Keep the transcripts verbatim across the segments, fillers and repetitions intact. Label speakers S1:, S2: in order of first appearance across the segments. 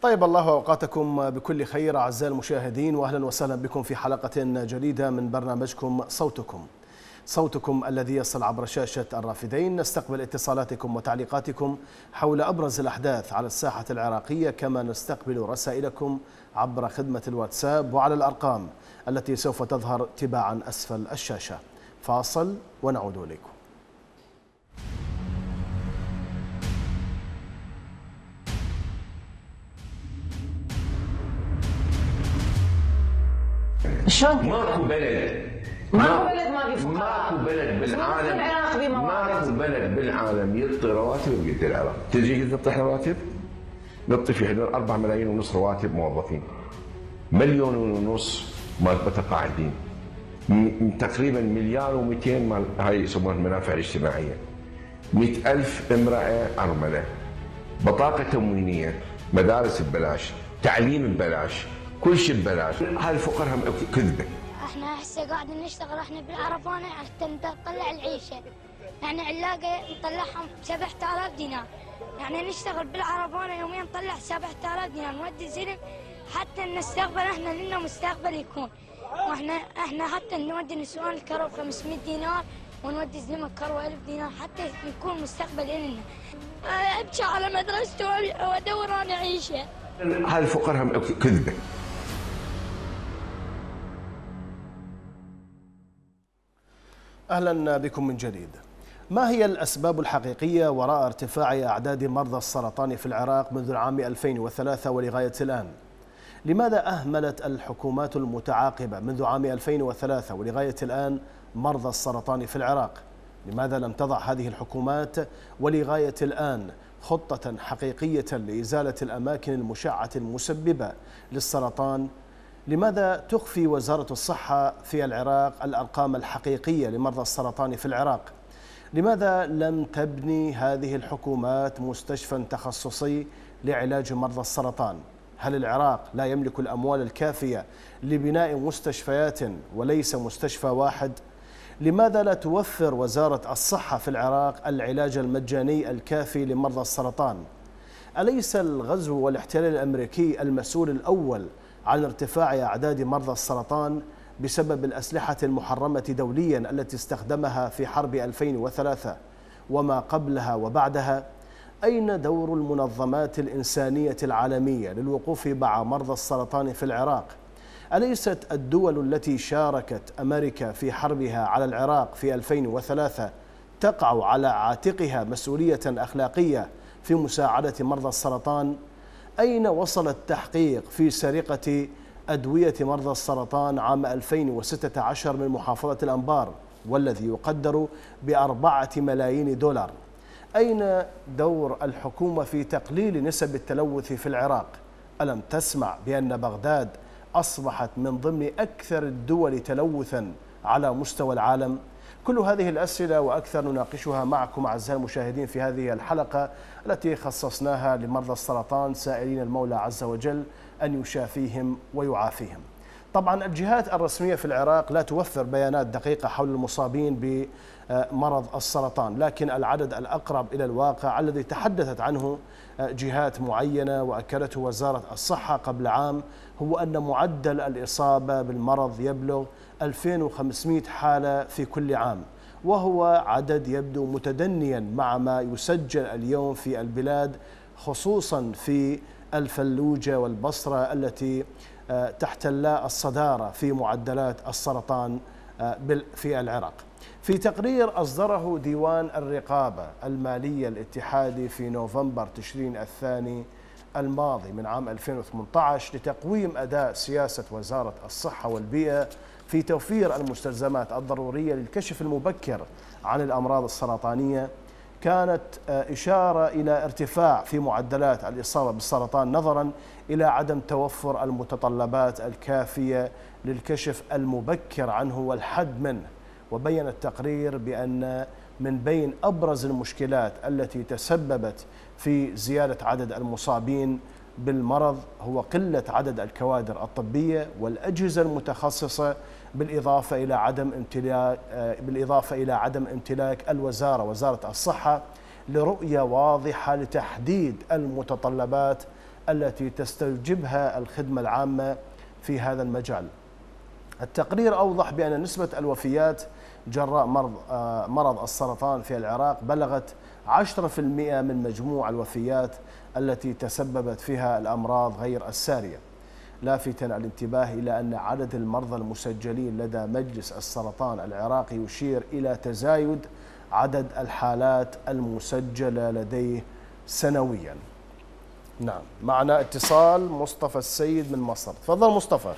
S1: طيب الله أوقاتكم بكل خير أعزائي المشاهدين، وأهلا وسهلا بكم في حلقة جديدة من برنامجكم صوتكم صوتكم الذي يصل عبر شاشة الرافدين. نستقبل اتصالاتكم وتعليقاتكم حول أبرز الأحداث على الساحة العراقية، كما نستقبل رسائلكم عبر خدمة الواتساب وعلى الأرقام التي سوف تظهر تباعا أسفل الشاشة. فاصل ونعود إليكم.
S2: شلون؟
S3: ماكو بلد
S2: ماكو بلد ما في فقراء.
S3: ماكو بلد بالعالم
S2: العراق في موارد.
S3: ماكو بلد بالعالم يعطي رواتب قد العراق. تجي قلت نعطي رواتب؟ نعطي في حدود أربعة ملايين ونص رواتب موظفين. مليون ونص مال متقاعدين. م- تقريبا مليار ومئتين مال هاي يسمونها المنافع الاجتماعيه. مئة ألف امراه ارمله. بطاقه تموينيه، مدارس ببلاش، تعليم ببلاش، كل شيء ببلاش. هاي الفقراء هم كذبه.
S4: احنا هسه قاعدين نشتغل احنا بالعرفانه حتى نطلع العيشه، يعني علاقه نطلعها ب سبعة آلاف دينار، يعني نشتغل بالعرفانه يوميا نطلع سبعة آلاف دينار نودي زلم حتى نستقبل احنا لنا مستقبل يكون، واحنا احنا حتى نودي نسوان الكرو خمسمئة دينار ونودي زلمه كرو ألف دينار حتى يكون مستقبل لنا. ابكي على مدرسته وادور انا عيشه.
S3: هاي الفقراء هم كذبه.
S1: أهلا بكم من جديد. ما هي الأسباب الحقيقية وراء ارتفاع أعداد مرضى السرطان في العراق منذ العام ألفين وثلاثة ولغاية الآن؟ لماذا أهملت الحكومات المتعاقبة منذ عام ألفين وثلاثة ولغاية الآن مرضى السرطان في العراق؟ لماذا لم تضع هذه الحكومات ولغاية الآن خطة حقيقية لإزالة الأماكن المشعة المسببة للسرطان؟ لماذا تخفي وزارة الصحة في العراق الأرقام الحقيقية لمرضى السرطان في العراق؟ لماذا لم تبني هذه الحكومات مستشفى تخصصي لعلاج مرضى السرطان؟ هل العراق لا يملك الأموال الكافية لبناء مستشفيات وليس مستشفى واحد؟ لماذا لا توفر وزارة الصحة في العراق العلاج المجاني الكافي لمرضى السرطان؟ أليس الغزو والاحتلال الأمريكي المسؤول الأول عن ارتفاع أعداد مرضى السرطان بسبب الأسلحة المحرمة دوليا التي استخدمها في حرب ألفين وثلاثة وما قبلها وبعدها؟ أين دور المنظمات الإنسانية العالمية للوقوف مع مرضى السرطان في العراق؟ أليست الدول التي شاركت أمريكا في حربها على العراق في ألفين وثلاثة تقع على عاتقها مسؤولية أخلاقية في مساعدة مرضى السرطان؟ أين وصل التحقيق في سرقة أدوية مرضى السرطان عام ألفين وستة عشر من محافظة الأنبار والذي يقدر بأربعة ملايين دولار؟ أين دور الحكومة في تقليل نسب التلوث في العراق؟ ألم تسمع بأن بغداد أصبحت من ضمن أكثر الدول تلوثا على مستوى العالم؟ كل هذه الأسئلة وأكثر نناقشها معكم أعزائي المشاهدين في هذه الحلقة التي خصصناها لمرضى السرطان، سائلين المولى عز وجل أن يشافيهم ويعافيهم. طبعا الجهات الرسمية في العراق لا توفر بيانات دقيقة حول المصابين بمرض السرطان، لكن العدد الأقرب إلى الواقع الذي تحدثت عنه جهات معينة وأكدته وزارة الصحة قبل عام هو أن معدل الإصابة بالمرض يبلغ ألفين وخمسمئة حالة في كل عام، وهو عدد يبدو متدنيا مع ما يسجل اليوم في البلاد، خصوصا في الفلوجة والبصرة التي تحتلا الصدارة في معدلات السرطان في العراق. في تقرير أصدره ديوان الرقابة المالية الاتحادي في نوفمبر تشرين الثاني الماضي من عام ألفين وثمانية عشر لتقويم أداء سياسة وزارة الصحة والبيئة في توفير المستلزمات الضرورية للكشف المبكر عن الأمراض السرطانية، كانت إشارة إلى ارتفاع في معدلات الإصابة بالسرطان نظرا إلى عدم توفر المتطلبات الكافية للكشف المبكر عنه والحد منه. وبين التقرير بأن من بين أبرز المشكلات التي تسببت في زيادة عدد المصابين بالمرض هو قلة عدد الكوادر الطبية والأجهزة المتخصصة، بالإضافة إلى عدم امتلاك بالإضافة إلى عدم امتلاك الوزارة وزارة الصحة لرؤية واضحة لتحديد المتطلبات التي تستوجبها الخدمة العامة في هذا المجال. التقرير أوضح بأن نسبة الوفيات جراء مرض مرض السرطان في العراق بلغت عشرة بالمئة من مجموع الوفيات التي تسببت فيها الأمراض غير السارية، لافتا الانتباه إلى أن عدد المرضى المسجلين لدى مجلس السرطان العراقي يشير إلى تزايد عدد الحالات المسجلة لديه سنويا. نعم، معنا اتصال مصطفى السيد من مصر. تفضل مصطفى.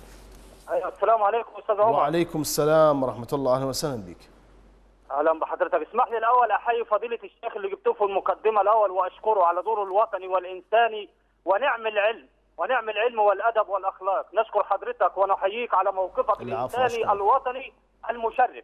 S5: السلام عليكم استاذ عمر.
S1: وعليكم السلام ورحمة الله، اهلا وسهلا بك.
S5: اهلا بحضرتك. اسمح لي الاول احيي فضيلة الشيخ اللي جبته في المقدمة الاول واشكره على دوره الوطني والانساني ونعم العلم ونعم العلم والادب والاخلاق. نشكر حضرتك ونحييك على موقفك الانساني الوطني المشرف.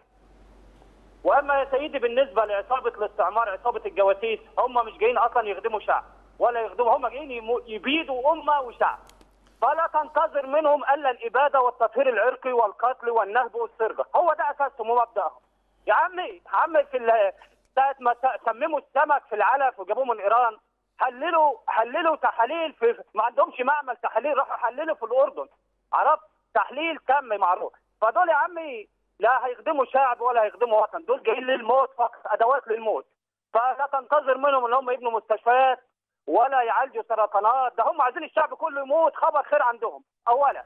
S5: واما يا سيدي بالنسبة لعصابة الاستعمار، عصابة الجواسيس، هم مش جايين اصلا يخدموا شعب ولا يخدموا، هم جايين يبيدوا امة وشعب. فلا تنتظر منهم الا الاباده والتطهير العرقي والقتل والنهب والسرقه، هو ده اساسهم ومبداهم. يا عمي يا عمي في ساعه ما سمموا السمك في العلف وجابوه من ايران، حللوا حللوا تحاليل في ما عندهمش معمل تحاليل، راحوا حللوا في الاردن. عرفت؟ تحليل كم معروف. فدول يا عمي لا هيخدموا شعب ولا هيخدموا وطن، دول جايين للموت فقط، ادوات للموت. فلا تنتظر منهم ان هم يبنوا مستشفيات ولا يعالجوا سرطانات، ده هم عايزين الشعب كله يموت، خبر خير عندهم اولا.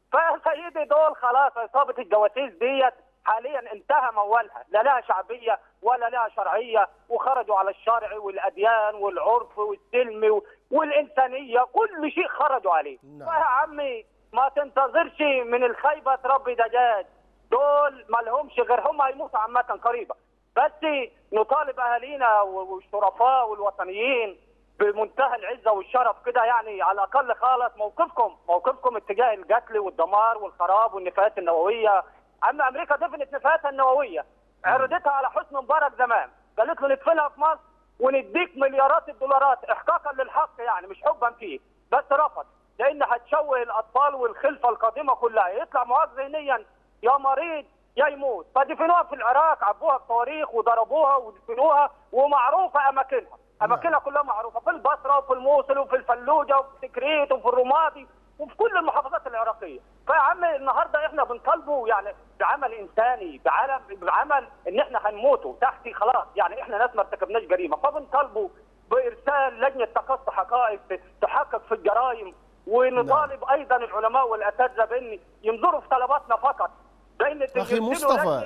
S5: فسيدي دول خلاص عصابه الجواسيس ديت حاليا انتهى موالها، لا لها شعبيه ولا لها شرعيه، وخرجوا على الشرع والاديان والعرف والسلم والانسانيه، كل شيء خرجوا عليه. فيا عمي ما تنتظرش من الخيبه تربي دجاج، دول ما لهمش غير هم هيموتوا عامه قريبا. بس نطالب اهالينا والشرفاء والوطنيين بمنتهى العزه والشرف كده، يعني على الاقل خالص موقفكم موقفكم اتجاه القتل والدمار والخراب والنفايات النوويه. اما امريكا دفنت نفاياتها النوويه، عرضتها على حسني مبارك زمان، قالت له ندفنها في مصر ونديك مليارات الدولارات احقاقا للحق، يعني مش حبا فيه، بس رفض لان هتشوه الاطفال والخلفه القادمه كلها، يطلع معاق ذهنيا يا مريض يا يموت. فدفنوها في العراق، عبوها بصواريخ وضربوها ودفنوها، ومعروفه اماكنها. اماكنها كلها معروفه، في البصره وفي الموصل وفي الفلوجه وفي تكريت وفي الرمادي وفي كل المحافظات العراقيه. فيا عم النهارده احنا بنطالبوا يعني بعمل انساني، بعمل بعمل ان احنا هنموتوا تحتي خلاص، يعني احنا ناس ما ارتكبناش جريمه، فبنطالبوا بارسال لجنه تقصي حقائق تحقق في الجرائم، ونطالب ايضا العلماء والاساتذه بان ينظروا في طلباتنا فقط. بين
S1: اخي مصطفى،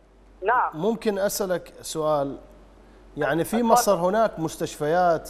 S5: نعم
S1: ممكن اسالك سؤال؟ يعني في مصر هناك مستشفيات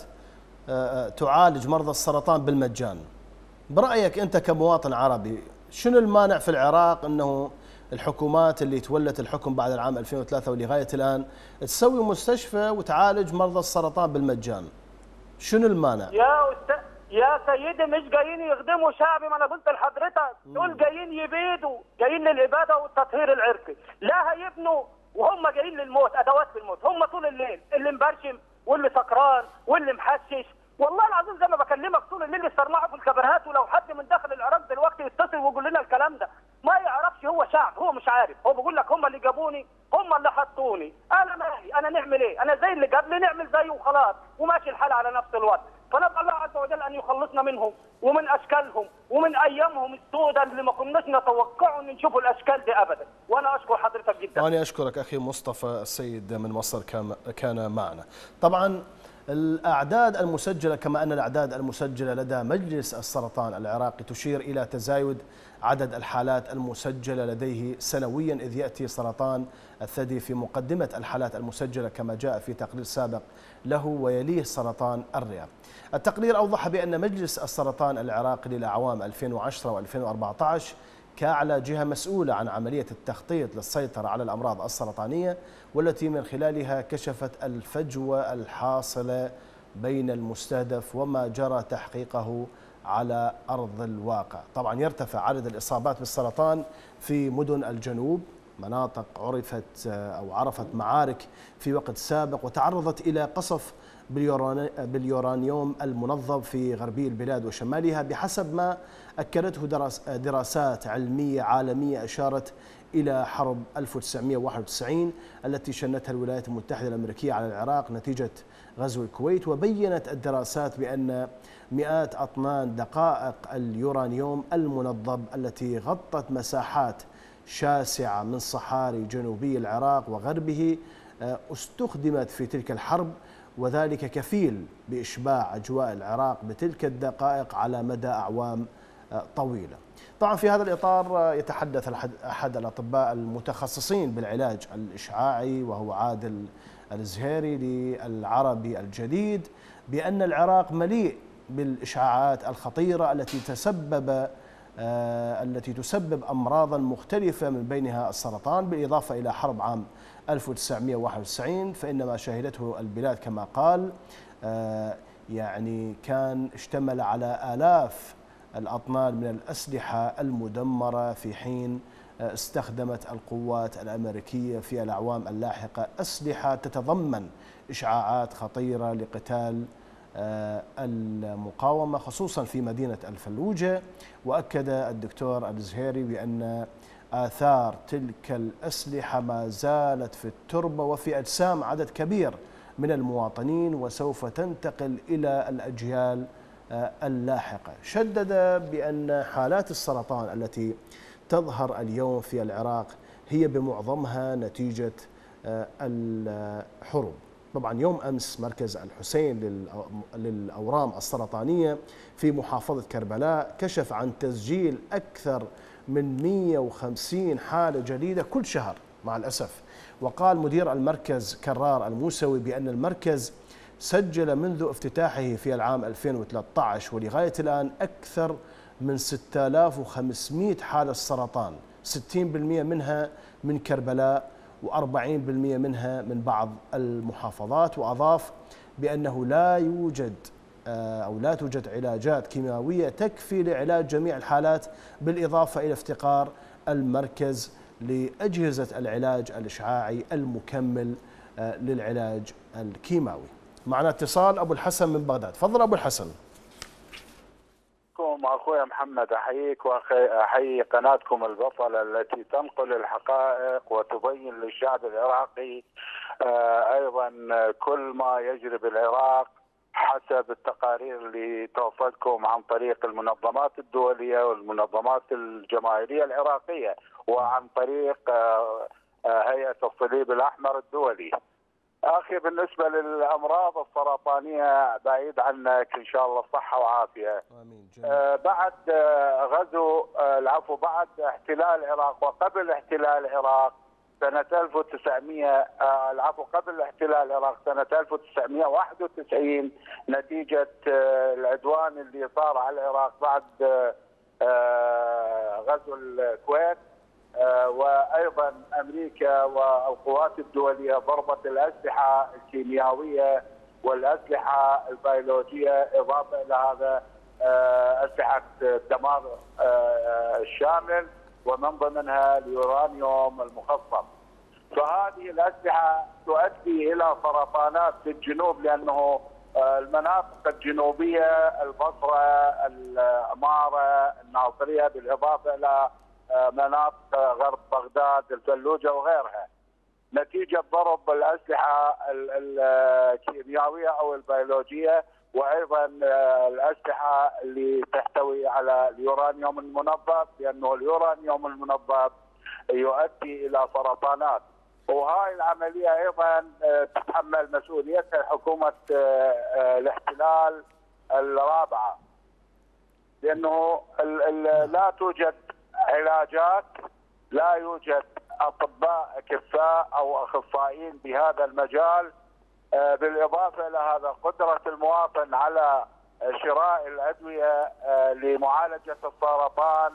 S1: تعالج مرضى السرطان بالمجان، برأيك أنت كمواطن عربي شنو المانع في العراق أنه الحكومات اللي تولت الحكم بعد العام ألفين وثلاثة ولغاية الآن تسوي مستشفى وتعالج مرضى السرطان بالمجان؟ شنو المانع؟
S5: يا أستاذ يا سيدي مش جايين يخدموا شعبي، ما أنا قلت لحضرتك دول جايين يبيدوا، جايين للإبادة والتطهير العرقي، لا هيبنوا وهم جايين للموت، ادوات للموت. هم طول الليل اللي مبرشم واللي سكران واللي محشش، والله العظيم زي ما بكلمك طول الليل يسترمعوا في الكبرهات. ولو حد من داخل العراق دلوقتي يتصل ويقول لنا الكلام ده ما يعرفش، هو شعب، هو مش عارف، هو بيقول لك هم اللي جابوني، هم اللي حطوني، انا مالي، انا نعمل ايه؟ انا زي اللي قبلي نعمل زيه وخلاص، وماشي الحال على نفس الوضع. فنسال الله عز وجل ان يخلصنا منهم ومن اشكالهم ومن ايامهم السوداء اللي ما كناش نتوقعوا ان نشوفوا الاشكال دي ابدا. وانا اشكر حضرتك جدا.
S1: وانا اشكرك اخي مصطفى السيد من مصر كان معنا. طبعا الاعداد المسجله كما ان الاعداد المسجله لدى مجلس السرطان العراقي تشير الى تزايد عدد الحالات المسجله لديه سنويا، اذ ياتي سرطان الثدي في مقدمه الحالات المسجله كما جاء في تقرير سابق له، ويليه سرطان الرئه. التقرير اوضح بان مجلس السرطان العراقي للاعوام ألفين وعشرة وألفين وأربعة عشر كأعلى جهة مسؤولة عن عملية التخطيط للسيطرة على الأمراض السرطانية، والتي من خلالها كشفت الفجوة الحاصلة بين المستهدف وما جرى تحقيقه على أرض الواقع. طبعا يرتفع عدد الإصابات بالسرطان في مدن الجنوب، مناطق عرفت أو عرفت معارك في وقت سابق وتعرضت إلى قصف باليورانيوم المنظم في غربي البلاد وشمالها، بحسب ما أكدته دراسات علمية عالمية أشارت إلى حرب ألف وتسعمئة وواحد وتسعين التي شنتها الولايات المتحدة الأمريكية على العراق نتيجة غزو الكويت. وبينت الدراسات بأن مئات أطنان دقائق اليورانيوم المنضب التي غطت مساحات شاسعة من صحاري جنوبي العراق وغربه استخدمت في تلك الحرب، وذلك كفيل بإشباع أجواء العراق بتلك الدقائق على مدى أعوام طويلة. طبعا في هذا الإطار يتحدث أحد الأطباء المتخصصين بالعلاج الإشعاعي وهو عادل الزهيري للعربي الجديد بأن العراق مليء بالإشعاعات الخطيرة التي تسبب التي تسبب أمراضا مختلفة من بينها السرطان، بالإضافة إلى حرب عام ألف وتسعمئة وواحد وتسعين فإن ما شهدته البلاد كما قال يعني كان اشتمل على آلاف الأطنان من الأسلحة المدمرة، في حين استخدمت القوات الأمريكية في الأعوام اللاحقة أسلحة تتضمن إشعاعات خطيرة لقتال المقاومة خصوصا في مدينة الفلوجة. وأكد الدكتور الزهيري بأن آثار تلك الأسلحة ما زالت في التربة وفي أجسام عدد كبير من المواطنين وسوف تنتقل إلى الأجيال اللاحقة. شدد بأن حالات السرطان التي تظهر اليوم في العراق هي بمعظمها نتيجة الحروب. طبعا يوم أمس مركز الحسين للأورام السرطانية في محافظة كربلاء كشف عن تسجيل أكثر من مئة وخمسين حالة جديدة كل شهر مع الأسف. وقال مدير المركز كرار الموسوي بأن المركز سجل منذ افتتاحه في العام ألفين وثلاثة عشر ولغاية الآن أكثر من ستة آلاف وخمسمئة حالة سرطان، ستين بالمئة منها من كربلاء وأربعين بالمئة منها من بعض المحافظات. وأضاف بأنه لا يوجد أو لا توجد علاجات كيماوية تكفي لعلاج جميع الحالات، بالإضافة إلى افتقار المركز لأجهزة العلاج الإشعاعي المكمل للعلاج الكيماوي. معنا اتصال أبو الحسن من بغداد. تفضل أبو الحسن.
S6: أخوي محمد، أحييك وأحيي قناتكم البطلة التي تنقل الحقائق وتبين للشعب العراقي أيضا كل ما يجري بالعراق حسب التقارير اللي توصلكم عن طريق المنظمات الدولية والمنظمات الجماهيرية العراقية وعن طريق هيئة الصليب الأحمر الدولي. أخي بالنسبة للأمراض السرطانية بعيد عنك إن شاء الله صحة وعافية. آمين. آه بعد آه غزو آه العفو بعد احتلال العراق وقبل احتلال العراق سنة ألف وتسعمئة آه العفو قبل احتلال العراق سنة ألف وتسعمئة وواحد وتسعين نتيجة آه العدوان اللي صار على العراق بعد آه غزو الكويت. آه وايضا امريكا والقوات الدوليه ضربت الاسلحه الكيميائيه والاسلحه البيولوجيه، اضافه الى هذا آه اسلحه الدمار آه الشامل ومن ضمنها اليورانيوم المخصب. فهذه الاسلحه تؤدي الى سرطانات في الجنوب، لانه آه المناطق الجنوبيه البصره، الاماره، الناصريه، بالاضافه الى مناطق غرب بغداد، الفلوجة وغيرها، نتيجة ضرب الأسلحة الكيميائية أو البيولوجية، وأيضا الأسلحة اللي تحتوي على اليورانيوم المنضب، لأنه اليورانيوم المنضب يؤدي إلى سرطانات. وهاي العملية أيضا تتحمل مسؤوليتها حكومة الاحتلال الرابعة، لأنه لا توجد علاجات، لا يوجد اطباء اكفاء او اخصائيين بهذا المجال، بالاضافه الى هذا قدره المواطن على شراء الادويه لمعالجه السرطان.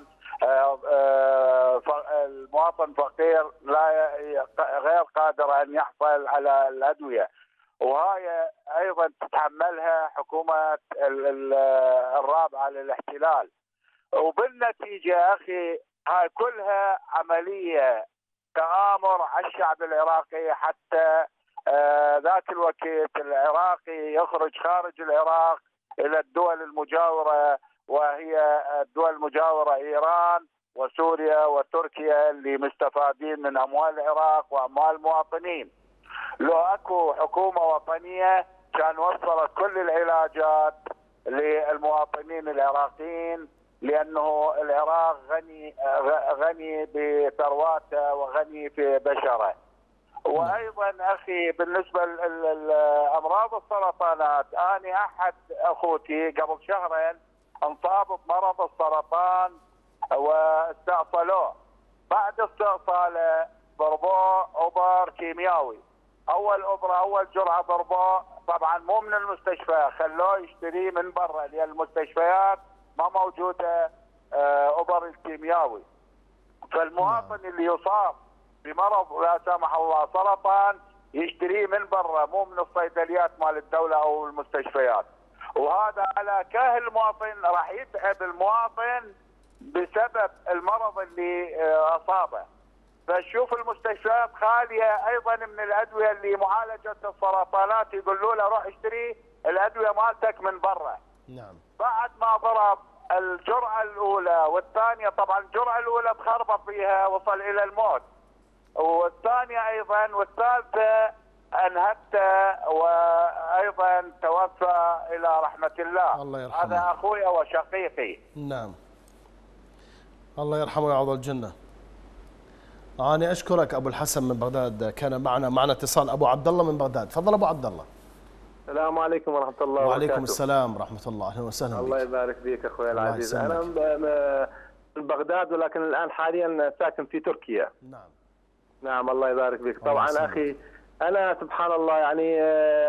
S6: المواطن فقير لا غير قادر ان يحصل على الادويه، وهي ايضا تتحملها حكومه الرابعه للاحتلال. وبالنتيجه اخي هاي كلها عمليه تآمر على الشعب العراقي، حتى آه ذاك الوقت العراقي يخرج خارج العراق الى الدول المجاوره، وهي الدول المجاوره ايران وسوريا وتركيا اللي مستفادين من اموال العراق واموال المواطنين. لو اكو حكومه وطنيه كان وصلت كل العلاجات للمواطنين العراقيين، لانه العراق غني غني بثرواته وغني في بشره. وايضا اخي بالنسبه لامراض السرطانات، انا احد اخوتي قبل شهرين انصاب بمرض السرطان واستأصلوه. بعد استئصاله ضربوه ابر كيميائي، اول ابره اول جرعه ضربوه طبعا مو من المستشفى، خلوه يشتريه من برا لان المستشفيات ما موجوده ابر الكيميائي. فالمواطن اللي يصاب بمرض لا سمح الله سرطان يشتريه من برا مو من الصيدليات مال الدوله او المستشفيات، وهذا على كاهل المواطن، راح يتعب المواطن بسبب المرض اللي اصابه. فشوف المستشفيات خاليه ايضا من الادويه اللي معالجه السرطانات، يقولوا له روح اشتري الادويه مالتك من برا.
S1: نعم.
S6: بعد ما ضرب الجرعه الاولى والثانيه، طبعا الجرعه الاولى تخربط فيها وصل الى الموت، والثانيه ايضا والثالثه انهته وايضا توفى الى رحمه الله.
S1: الله يرحمه.
S6: هذا اخوي وشقيقي.
S1: نعم. الله يرحمه ويعوض الجنه. أنا أشكرك أبو الحسن من بغداد، كان معنا معنا اتصال أبو عبد الله من بغداد. تفضل أبو عبد الله.
S7: السلام عليكم ورحمة الله وبركاته.
S1: وعليكم السلام ورحمة الله، أهلا وسهلا.
S7: الله يبارك فيك أخوي العزيز. أنا من بغداد ولكن الآن حاليا ساكن في تركيا.
S1: نعم.
S7: نعم الله يبارك فيك. طبعا أخي أنا سبحان الله يعني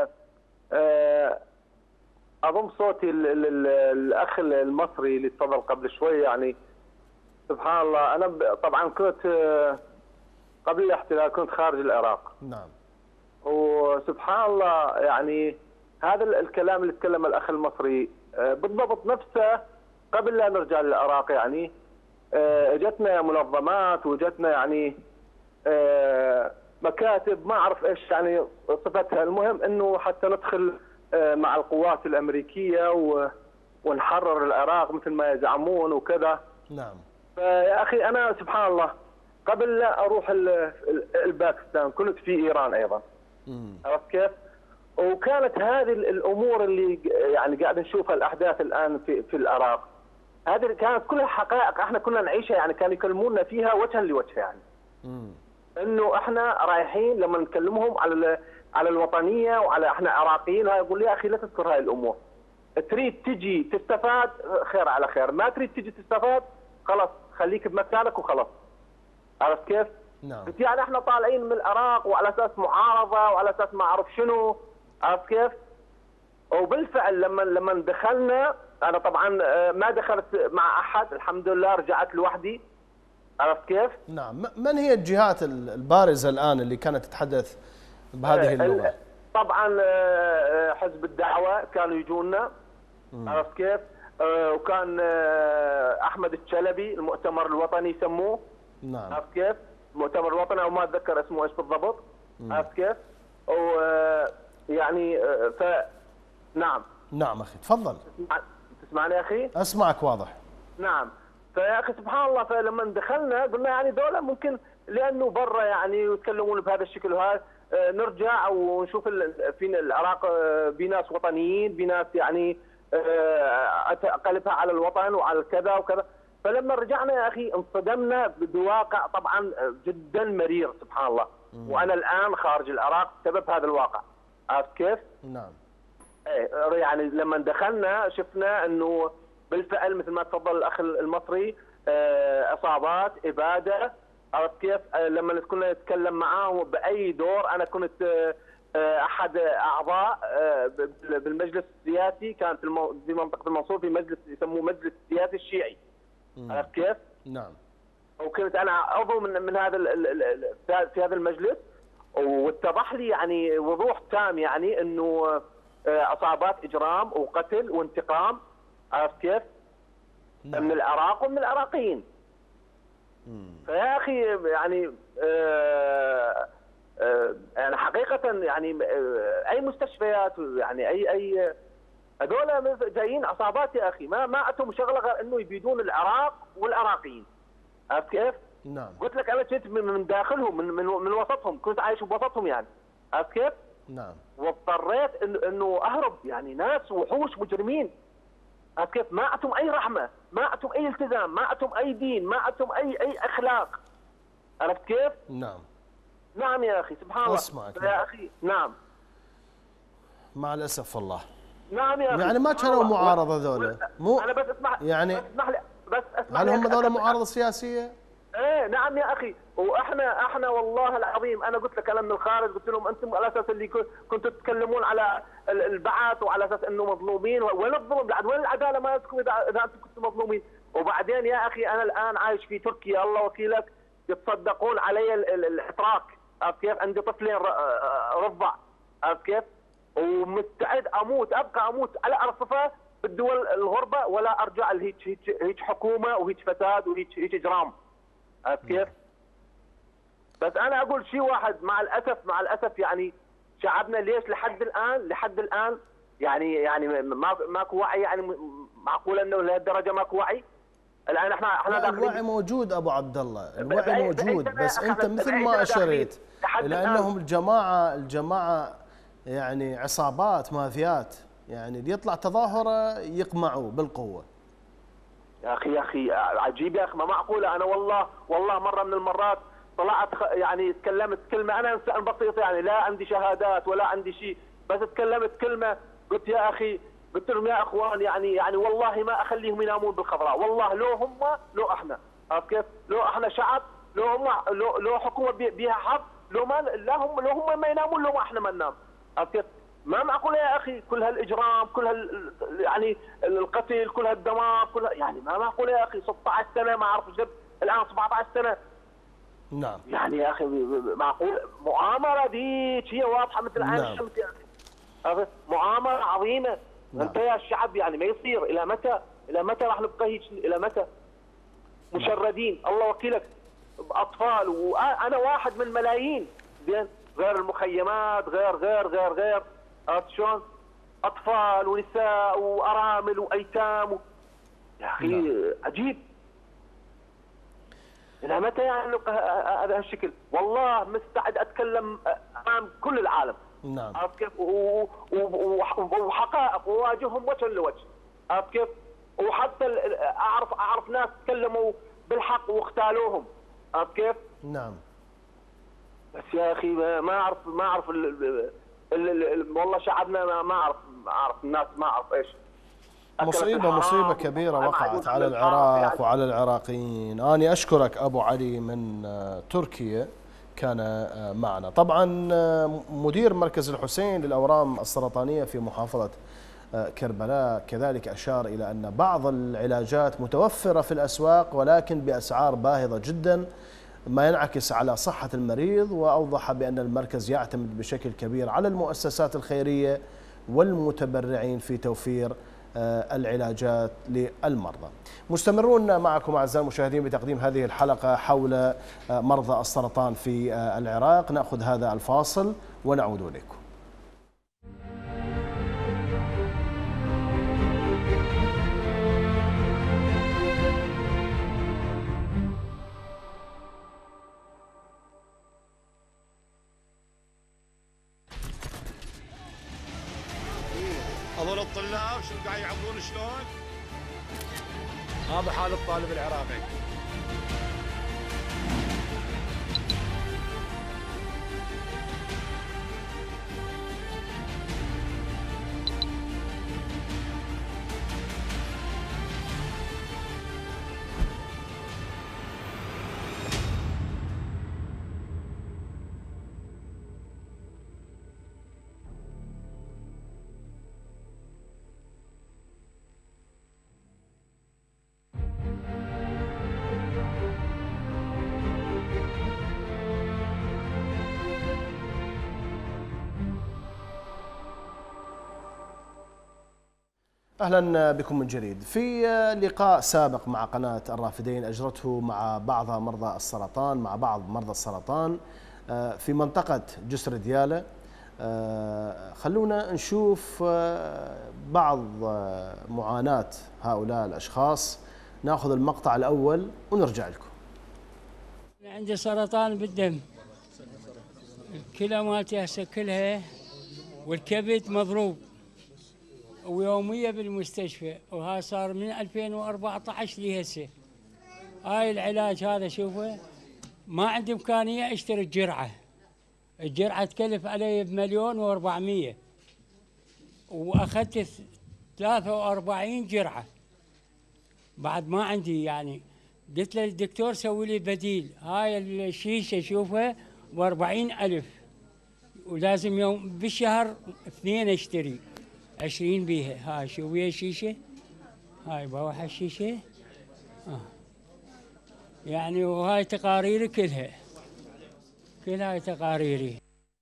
S7: أضم صوتي للأخ المصري اللي تفضل قبل شوي. يعني سبحان الله أنا طبعا كنت قبل الاحتلال كنت خارج العراق.
S1: نعم.
S7: وسبحان الله يعني هذا الكلام اللي تكلم الأخ المصري بالضبط نفسه قبل لا نرجع للعراق. يعني اجتنا منظمات وجتنا يعني مكاتب ما أعرف إيش يعني صفتها، المهم إنه حتى ندخل مع القوات الأمريكية ونحرر العراق مثل ما يزعمون وكذا.
S1: نعم.
S7: فيا أخي أنا سبحان الله قبل لا أروح الباكستان كنت في إيران أيضا. عرفت كيف؟ وكانت هذه الأمور اللي يعني قاعد نشوفها الأحداث الآن في في العراق، هذه كانت كلها حقائق احنا كنا نعيشها، يعني كانوا يكلمونا فيها وجها لوجه. يعني
S1: مم.
S7: انه احنا رايحين لما نكلمهم على على الوطنيه وعلى احنا عراقيين، يقول لي يا اخي لا تذكر هاي الامور، تريد تجي تستفاد خير على خير، ما تريد تجي تستفاد خلاص خليك بمكانك وخلاص. عرفت كيف؟
S1: نعم.
S7: يعني احنا طالعين من العراق وعلى اساس معارضه وعلى اساس ما اعرف شنو. عرفت كيف؟ وبالفعل لما لما دخلنا انا طبعا ما دخلت مع احد، الحمد لله رجعت لوحدي. عرفت كيف؟
S1: نعم. من هي الجهات البارزه الان اللي كانت تتحدث بهذه اللغه؟
S7: طبعا حزب الدعوه كانوا يجونا. عرفت كيف؟ وكان احمد الشلبي المؤتمر الوطني يسموه.
S1: نعم.
S7: عرفت كيف؟ المؤتمر الوطني او ما اتذكر اسمه ايش بالضبط. عرفت كيف؟ ويعني ف نعم.
S1: نعم اخي تفضل.
S7: تسمعني يا اخي؟
S1: اسمعك واضح.
S7: نعم. فيا اخي سبحان الله فلما دخلنا قلنا يعني دولة ممكن لانه برا يعني يتكلمون بهذا الشكل وهذا نرجع ونشوف في العراق بناس وطنيين، بناس يعني قلبها على الوطن وعلى كذا وكذا. فلما رجعنا يا اخي انصدمنا بواقع طبعا جدا مرير سبحان الله. مم. وانا الان خارج العراق بسبب هذا الواقع. عرفت كيف؟
S1: نعم.
S7: يعني لما دخلنا شفنا انه بالفعل مثل ما تفضل الاخ المصري اصابات اباده. عرفت كيف؟ لما كنا نتكلم معاهم باي دور، انا كنت احد اعضاء بالمجلس السياسي، كانت في منطقه المنصور في مجلس يسموه مجلس السياسي الشيعي. عرفت كيف؟
S1: نعم.
S7: وكنت انا عضو من من هذا في هذا المجلس، واتضح لي يعني وضوح تام يعني انه اصابات اجرام وقتل وانتقام. عرفت كيف؟ نعم. من العراق ومن العراقيين. مم. فيا اخي يعني آه آه يعني حقيقه يعني آه اي مستشفيات يعني اي اي هذول جايين عصابات يا اخي، ما ما اتهم شغله غير انه يبيدون العراق والعراقيين. عرفت كيف؟
S1: نعم.
S7: قلت لك انا كنت من داخلهم، من من من وسطهم، كنت عايش بوسطهم يعني. عرفت كيف؟
S1: نعم.
S7: واضطريت انه انه اهرب، يعني ناس وحوش مجرمين. عرفت كيف؟ ما عندهم اي رحمه، ما عندهم اي التزام، ما عندهم اي دين، ما عندهم اي اي اخلاق. عرفت كيف؟
S1: نعم.
S7: نعم يا اخي سبحان الله.
S1: أسمعك.
S7: يا اخي نعم.
S1: مع الاسف والله.
S7: نعم يا اخي.
S1: يعني ما كانوا معارضه ذولا. مو
S7: انا بس اسمح
S1: يعني
S7: بس اسمح لي بس اسمح
S1: هل
S7: لي
S1: هم
S7: أك-
S1: ذولا
S7: أكمل.
S1: معارضه سياسيه؟
S7: ايه نعم يا اخي، واحنا احنا والله العظيم انا قلت لك انا من الخارج، قلت لهم انتم على اساس اللي كن- كنتوا تتكلمون على ال- البعث وعلى اساس انه مظلومين، وين الظلم؟ بعد وين العداله مالتكم اذا اذا انتم كنتم مظلومين؟ وبعدين يا اخي انا الان عايش في تركيا، الله وكيلك، يتصدقون علي ال- ال- الاتراك. عرفت كيف؟ عندي طفلين ر- رضع. عرفت كيف؟ ومستعد اموت، ابقى اموت على ارصفه بالدول الغربه، ولا ارجع لهيك هيك هيك حكومه وهيك فساد وهيك هيك اجرام. عرفت كيف؟ بس انا اقول شيء واحد، مع الاسف مع الاسف يعني شعبنا ليش لحد الان لحد الان يعني يعني ما ماكو وعي، يعني معقول انه لهالدرجه ماكو وعي؟ الان احنا احنا
S1: لا،
S7: داخلين
S1: الوعي موجود ابو عبد الله،
S7: بأي-
S1: الوعي
S7: بأي
S1: موجود،
S7: سنة
S1: بس
S7: أخذت-
S1: انت مثل
S7: بأي
S1: ما
S7: سنة داخلين؟
S1: اشرت
S7: لحد
S1: الى
S7: الآن.
S1: انهم الجماعه الجماعه يعني عصابات مافيات، يعني اللي يطلع تظاهره يقمعوا بالقوه.
S7: يا اخي يا اخي عجيب يا اخي، ما معقوله. انا والله والله مره من المرات طلعت خ- يعني تكلمت كلمه، انا انسان بسيط يعني لا عندي شهادات ولا عندي شيء، بس تكلمت كلمه قلت يا اخي، قلت لهم يا اخوان يعني يعني والله ما اخليهم ينامون بالخضراء، والله لو هم لو احنا. عرفت كيف؟ لو احنا شعب، لو هم لو لو حكومه بي- بيها حظ، لو ما لا هم لو هم ما ينامون، لو ما احنا ما ننام. عرفت كيف؟ ما معقول يا اخي كل هالاجرام، كل هال يعني القتل، كل هالدمار، كل ها يعني ما معقول يا اخي. ستة عشر سنه ما اعرف جد، الان سبعة عشر سنه.
S1: نعم.
S7: يعني يا اخي معقول مؤامره ديك هي واضحه مثل عين
S1: نعم.
S7: الشمس يا اخي. عرفت؟ مؤامره عظيمه.
S1: نعم.
S7: انت يا الشعب يعني ما يصير، الى متى؟ الى متى راح نبقى هيك؟ الى متى؟ مشردين، الله وكيلك، اطفال، وانا واحد من ملايين، زين، غير المخيمات، غير غير غير غير عرفت شلون؟ اطفال ونساء وارامل وايتام و... يا اخي
S1: نعم.
S7: عجيب. الى متى يعني نبقى هذا هالشكل؟ والله مستعد اتكلم امام كل العالم.
S1: نعم.
S7: عرفت كيف؟ و- و- و- وحقائق وواجههم وجها لوجه. عرفت كيف؟ وحتى ال- اعرف اعرف ناس تكلموا بالحق واختالوهم. عرفت كيف؟
S1: نعم.
S7: بس يا اخي ما ما اعرف ما اعرف ال- ال- ال- ال- والله شعبنا ما ما اعرف ما اعرف الناس ما اعرف ايش. أكلت
S1: مصيبة
S7: الحرام
S1: مصيبة كبيرة
S7: وما
S1: وقعت
S7: يقول
S1: على
S7: عن
S1: العراق
S7: يعني.
S1: وعلى العراقيين. أنا أشكرك أبو علي من آه، تركيا، كان آه، معنا. طبعا آه، مدير مركز الحسين للأورام السرطانية في محافظة آه، كربلاء كذلك أشار إلى أن بعض العلاجات متوفرة في الأسواق ولكن بأسعار باهظة جدا، ما ينعكس على صحة المريض. وأوضح بأن المركز يعتمد بشكل كبير على المؤسسات الخيرية والمتبرعين في توفير العلاجات للمرضى. مستمرون معكم أعزائي المشاهدين بتقديم هذه الحلقة حول مرضى السرطان في العراق. نأخذ هذا الفاصل ونعود إليكم.
S8: هذول الطلاب شو قاعد يعبرون شلون؟ هذا حال الطالب العراقي.
S1: أهلا بكم من جديد. في لقاء سابق مع قناة الرافدين أجرته مع بعض مرضى السرطان مع بعض مرضى السرطان في منطقة جسر ديالى، خلونا نشوف بعض معاناة هؤلاء الأشخاص. نأخذ المقطع الأول ونرجع لكم.
S9: عندي سرطان بالدم، الكلى مالتي هسه كلها والكبد مضروب ويومية بالمستشفى، وها صار من ألفين وأربعة عشر لي هسه. هاي العلاج هذا شوفه ما عندي إمكانية أشتري الجرعة، الجرعة تكلف علي بمليون وأربعمية، وأخذت ثلاثة وأربعين جرعة بعد ما عندي يعني. قلت للدكتور سوي لي بديل، هاي الشيشة شوفها بأربعين ألف، ولازم يوم بالشهر اثنين اشتري عشرين بيها. هاي شو ويا الشيشة، هاي بروح الشيشة آه. يعني وهاي تقاريري كلها، كل هاي تقاريري.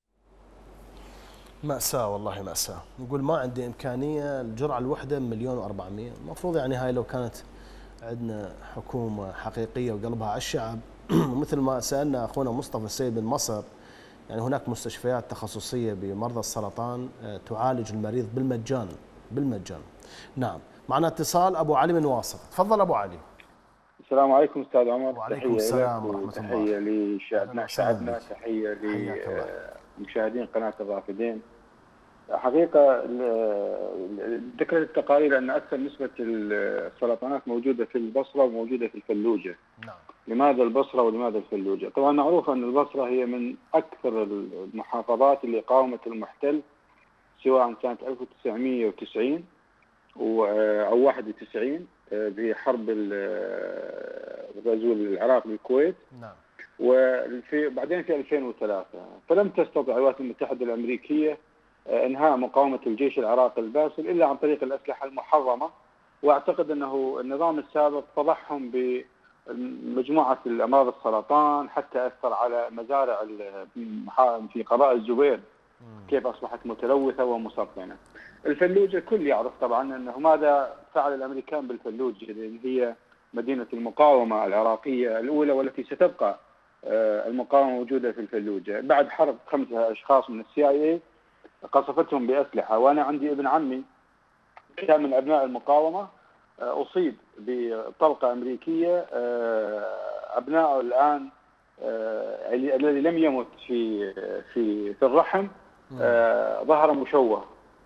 S1: مأساة والله مأساة. يقول ما عندي إمكانية، الجرعة الواحدة مليون وأربعمية. المفروض يعني هاي لو كانت عندنا حكومة حقيقية وقلبها على الشعب مثل ما سألنا أخونا مصطفى السيد بن مصر، يعني هناك مستشفيات تخصصية بمرضى السرطان تعالج المريض بالمجان بالمجان. نعم، معنا اتصال أبو علي من واسط. تفضل أبو علي.
S10: السلام عليكم أستاذ عمر.
S1: وعليكم السلام ورحمة الله.
S10: تحية لشعبنا شعبنا تحية لمشاهدين قناة الرافدين. حقيقة ذكرت التقارير أن أكثر نسبة السرطانات موجودة في البصرة وموجودة في الفلوجة.
S1: نعم.
S10: لماذا البصرة ولماذا الفلوجة؟ طبعا معروف أن البصرة هي من أكثر المحافظات اللي قاومت المحتل، سواء كانت ألف وتسعمئة وتسعين أو واحد وتسعين بحرب غزو العراق بالكويت.
S1: نعم.
S10: وفي بعدين في ألفين وثلاثة فلم تستطع الولايات المتحدة الأمريكية انهاء مقاومة الجيش العراقي الباسل الا عن طريق الاسلحة المحرمة. واعتقد انه النظام السابق فضحهم بمجموعة الامراض السرطان، حتى اثر على مزارع في قبائل الزبير كيف اصبحت متلوثة ومسرطنة. الفلوجة الكل يعرف طبعا انه ماذا فعل الامريكان بالفلوجة، لان هي مدينة المقاومة العراقية الاولى والتي ستبقى المقاومة موجودة في الفلوجة. بعد حرب خمسة اشخاص من السي اي اي قصفتهم بأسلحة، وأنا عندي ابن عمي كان من أبناء المقاومة أصيب بطلقة أمريكية، أبنائه الآن الذي لم يمت في في في الرحم ظهر مشوه،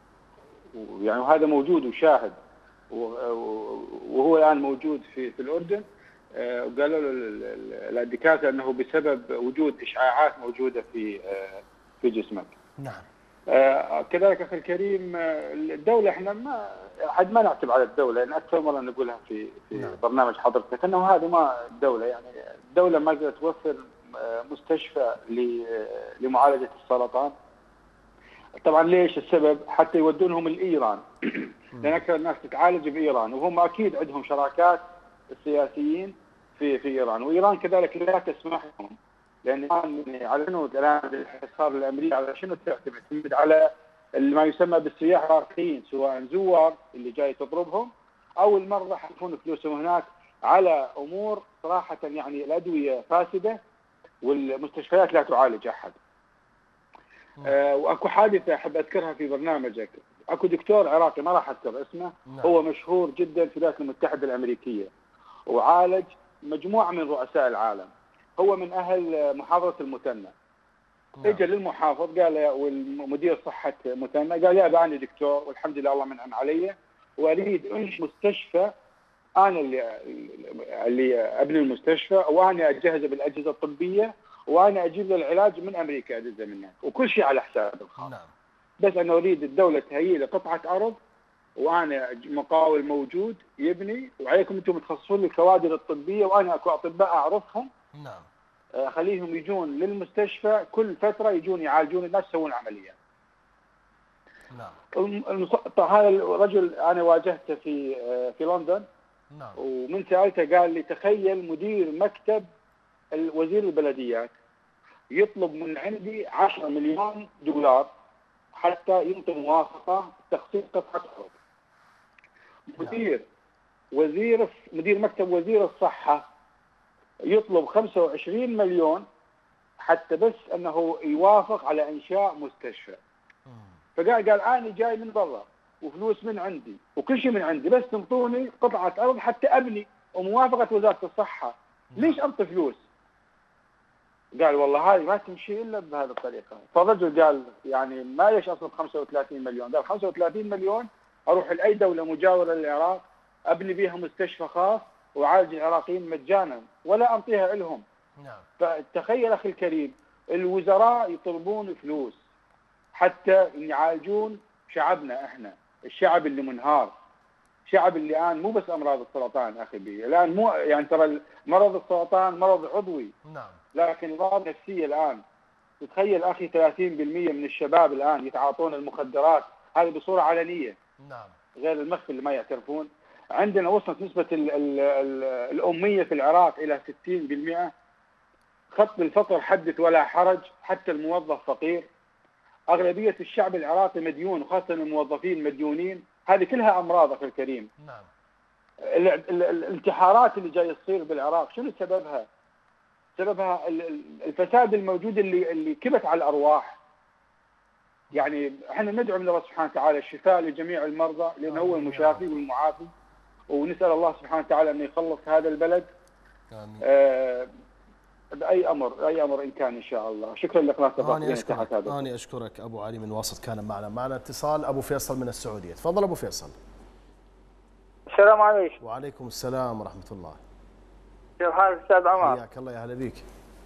S10: يعني هذا موجود وشاهد، وهو الآن موجود في في الأردن. وقالوا له الدكاترة أنه بسبب وجود إشعاعات موجودة في في جسمك.
S1: نعم.
S10: آه كذلك اخي الكريم، الدوله احنا ما حد ما نعتب على الدوله، لان اكثر مره نقولها في في نعم. برنامج حضرتك انه هذه ما الدوله، يعني الدوله ما قدرت توفر مستشفى لمعالجه السرطان. طبعا ليش السبب؟ حتى يودونهم لايران لان اكثر الناس تتعالج بايران، وهم اكيد عندهم شراكات السياسيين في في ايران، وايران كذلك لا تسمح لهم، لان اعلنوا الان الحصار الامريكي على شنو تعتمد على ما يسمى بالسياح العراقيين، سواء زوار اللي جاي تضربهم او المرضى راح يكون فلوسهم هناك على امور صراحه، يعني الادويه فاسده والمستشفيات لا تعالج احد. آه واكو حادثه احب اذكرها في برنامجك، اكو دكتور عراقي ما راح اذكر اسمه. نعم. هو مشهور جدا في الولايات المتحده الامريكيه وعالج مجموعه من رؤساء العالم، هو من اهل محافظه المثنى. نعم. اجى للمحافظ قال له والمدير صحه مثنى، قال يا ابا انا دكتور والحمد لله الله منعم علي، واريد انشئ مستشفى، انا اللي اللي ابني المستشفى وانا اجهزه بالاجهزه الطبيه وانا اجيب له العلاج من امريكا ادزه منه وكل شيء على حساب الخاص. نعم. بس انا اريد الدوله تهيئ لي قطعه ارض وانا مقاول موجود يبني، وعليكم انتم تخصصون لي الكوادر الطبيه وانا اكو اطباء اعرفهم. نعم. خليهم يجون للمستشفى كل فتره، يجون يعالجون الناس يسوون عمليات. نعم. المص... هذا الرجل انا واجهته في في لندن. نعم. ومن سالته قال لي تخيل مدير مكتب وزير البلديات يطلب من عندي عشرة مليون دولار حتى ينطي موافقه تخصيص قطعه ارض. مدير وزير مدير مكتب وزير الصحه يطلب خمسة وعشرين مليون حتى بس انه يوافق على انشاء مستشفى. فقال قال انا جاي من برا وفلوس من عندي وكل شيء من عندي، بس تنطوني قطعه ارض حتى ابني وموافقه وزاره الصحه. ليش انطي فلوس؟ قال والله هذه ما تمشي الا بهذه الطريقه. فالرجل قال يعني ما ليش اصرف خمسة وثلاثين مليون؟ قال خمسة وثلاثين مليون اروح لاي دوله مجاوره للعراق ابني بيها مستشفى خاص وعالج العراقيين مجانا ولا انطيها لهم.
S1: نعم.
S10: فتخيل اخي الكريم الوزراء يطلبون فلوس حتى يعالجون شعبنا احنا، الشعب اللي منهار، الشعب اللي الان مو بس امراض السرطان اخي بي، الان مو يعني ترى مرض السرطان مرض عضوي.
S1: نعم.
S10: لكن امراض نفسيه الان. تتخيل اخي ثلاثين بالمئة من الشباب الان يتعاطون المخدرات، هذه بصوره علنيه.
S1: نعم.
S10: غير المخفي اللي ما يعترفون. عندنا وصلت نسبه ال ال ال الاميه في العراق الى ستين بالمئة. خط الفقر حدث ولا حرج، حتى الموظف فقير. اغلبيه الشعب العراقي مديون وخاصه الموظفين مديونين. هذه كلها امراض اخي الكريم.
S1: نعم.
S10: الانتحارات اللي جاي تصير بالعراق شنو سببها؟ سببها الفساد الموجود اللي اللي كبت على الارواح. يعني احنا ندعو من الله سبحانه وتعالى الشفاء لجميع المرضى لانه هو المشافي والمعافي، ونسال الله سبحانه وتعالى ان يخلص هذا البلد. امين. آه باي امر اي امر ان كان ان شاء الله. شكرا لقناه البصره.
S1: انا اشكرك انا اشكرك ابو علي من واسط كان معنا. معنا اتصال ابو فيصل من السعوديه. تفضل ابو فيصل.
S11: السلام عليكم.
S1: وعليكم السلام ورحمه الله.
S11: كيف حالك استاذ عمر؟
S1: حياك الله، يا هلا بك.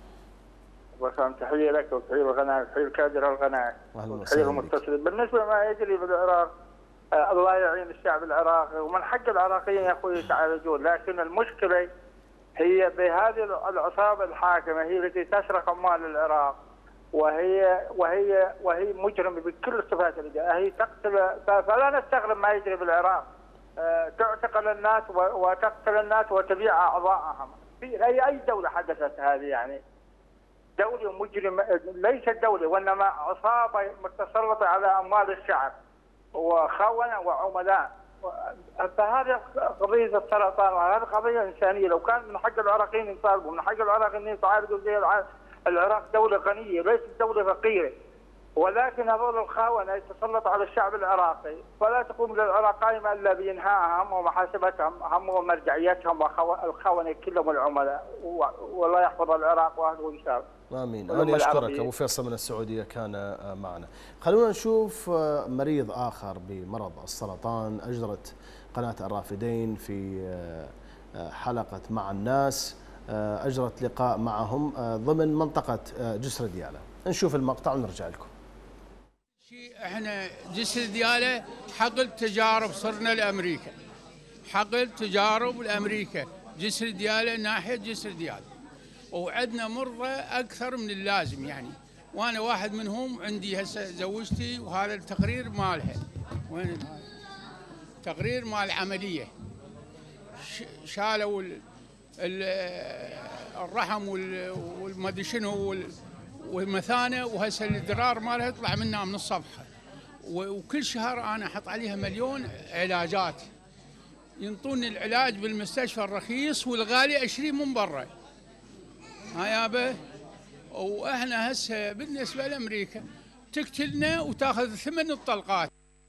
S11: وسام تحيه لك وتحيه القناه وتحيه كادر القناه وتحيه المتصلين. بالنسبه ما يجري بالعراق آه الله يعين الشعب العراقي، ومن حق العراقيين يا اخوي يتعالجون، لكن المشكله هي بهذه العصابه الحاكمه هي التي تسرق اموال العراق، وهي وهي وهي مجرمه بكل الصفات اللي هي تقتل. فلا نستغرب ما يجري بالعراق. أه تعتقل الناس وتقتل الناس وتبيع اعضائهم. في اي اي دوله حدثت هذه؟ يعني دوله مجرمه، ليست دوله وانما عصابه متسلطه على اموال الشعب وخونه وعملاء. فهذه قضيه السرطان وهذه قضيه انسانيه. لو كان من حق العراقيين يطالبوا، من حق العراقيين يتعالجوا زي العراق دوله غنيه ليست دوله فقيره، ولكن هذول الخونه يتسلطوا على الشعب العراقي، فلا تقوم للعراق قائمه الا بانهائهم ومحاسبتهم هم ومرجعيتهم والخونه كلهم العملاء، والله يحفظ العراق واهله ان شاء الله.
S1: امين. انا اشكرك ابو فيصل من السعوديه كان معنا. خلونا نشوف مريض اخر بمرض السرطان. اجرت قناه الرافدين في حلقه مع الناس، اجرت لقاء معهم ضمن منطقه جسر دياله. نشوف المقطع ونرجع لكم.
S12: احنا جسر دياله حقل تجارب صرنا لامريكا، حقل تجارب لامريكا، جسر دياله ناحيه جسر دياله، وعندنا مرضى اكثر من اللازم يعني، وانا واحد منهم. عندي هسه زوجتي وهذا التقرير مالها. وين التقرير مال العمليه؟ شالوا الرحم والمدري شنو والمثانه، وهسه الادرار مالها يطلع منها من الصفحه، وكل شهر انا احط عليها مليون علاجات. ينطوني العلاج بالمستشفى الرخيص والغالي عشرين من برا. ها يابا، واحنا هسه بالنسبه لامريكا تقتلنا وتاخذ ثمن الطلقات.